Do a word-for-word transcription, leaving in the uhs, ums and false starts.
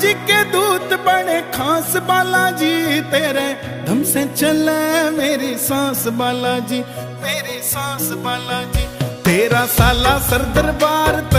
जी के दूत बड़े खास बालाजी, तेरे धम से चले मेरी सांस बालाजी, मेरी सांस बालाजी। तेरा साला सर दरबार